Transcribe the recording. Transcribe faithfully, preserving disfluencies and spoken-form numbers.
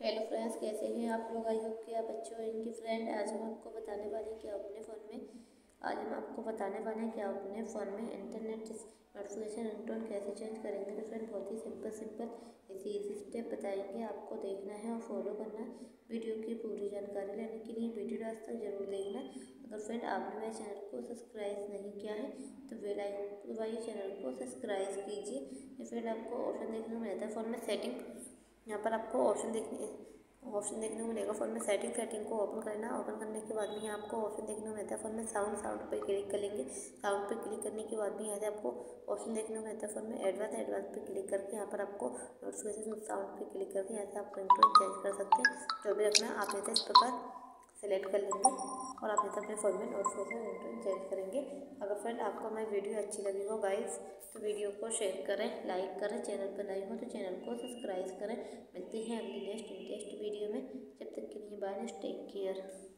Hello friends, कैसे हैं आप लोग। आई होप कि आप अच्छे हो। इनकी फ्रेंड आज हम आपको बताने वाले हैं कि आप अपने फ़ोन में आज हम आपको बताने वाले हैं कि आप अपने फ़ोन में इंटरनेट नोटिफिकेशन रिंगटोन कैसे चेंज करेंगे। तो फ्रेंड बहुत ही सिंपल सिंपल इसी इजी स्टेप बताएंगे, आपको देखना है और फॉलो करना। वीडियो की पूरी जानकारी लेने के लिए वीडियो लास्ट तक जरूर देखना। अगर फ्रेंड आपने मेरे चैनल को सब्सक्राइब नहीं किया है तो बेल आइकन को दबाइए, चैनल को सब्सक्राइब कीजिए। या फिर आपको ऑप्शन देखने को मिलता है फ़ोन में सेटिंग, यहाँ पर आपको ऑप्शन देखने ऑप्शन देखने को मिलेगा फ़ोन में सेटिंग सेटिंग को ओपन करना। ओपन करने के बाद में यहाँ आपको ऑप्शन देखने को मिलता है फ़ोन में साउंड साउंड पर क्लिक कर लेंगे। साउंड पर क्लिक करने के बाद में यहाँ से आपको ऑप्शन देखने को मिलता है फ़ोन में एडवांस एडवांस पे क्लिक करके यहाँ पर आपको नोटिफिकेशन साउंड पे क्लिक करके यहाँ से आप रिंगटोन चेंज कर सकते हैं। जो भी रखना आप यहाँ से इस प्रकार सेलेक्ट कर लेंगे और आप यहाँ से अपने फ़ोन में नोटिफिकेशन रिंगटोन चेंज करेंगे। अगर फ्रेंड आपको हमारी वीडियो अच्छी लगी हो गाइस तो वीडियो को शेयर करें, लाइक करें। चैनल पर नए हो तो चैनल को सब्सक्राइब करें। मिलते हैं अगली नेक्स्ट इंटरेस्ट वीडियो में। जब तक के लिए बाय, टेक केयर।